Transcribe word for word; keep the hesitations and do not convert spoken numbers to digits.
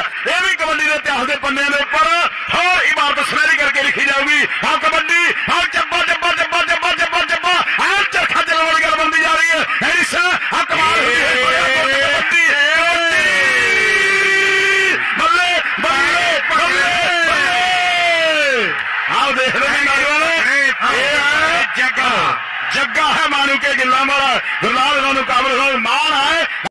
ਇਹ ਵੀ ਕਬੱਡੀ ਦੇ ਇਤਿਹਾਸ ਦੇ ਪੰਨਿਆਂ ਦੇ ਉੱਪਰ ਹੋਰ ਇਬਾਰਤ ਸੁਨਹਿਰੀ ਕਰਕੇ ਲਿਖੀ ਜਾਊਗੀ। ਹਾਂ ਕਬੱਡੀ, ਹਾਂ ਜੱਬਾ ਜੱਬਾ ਜੱਬਾ ਜੱਬਾ ਜੱਬਾ ਜੱਬਾ ਹਾਂ ਚਰਖਾ ਚਲਾਉਣ ਵਾਲੀ ਗੱਲ ਬਣਦੀ ਜਾ ਰਹੀ ਹੈ। ਹੈਰਿਸ ਹਾਂ ਕਮਾਲ ਹੋਈ ਹੈ ਕਬੱਡੀ ਬੱਲੇ ਬੱਲੇ ਬੱਲੇ ਬੱਲੇ। ਆਓ ਦੇਖ ਲਓ ਨੌਜਵਾਨ, ਜੱਗਾ ਜੱਗਾ ਹੈ ਮਾਨੂ ਕੇ ਗਿੱਲਾਂ ਵਾਲਾ ਗੁਰਲਾਲ ਨੂੰ ਕਾਬਲ ਮਾਨ ਹੈ।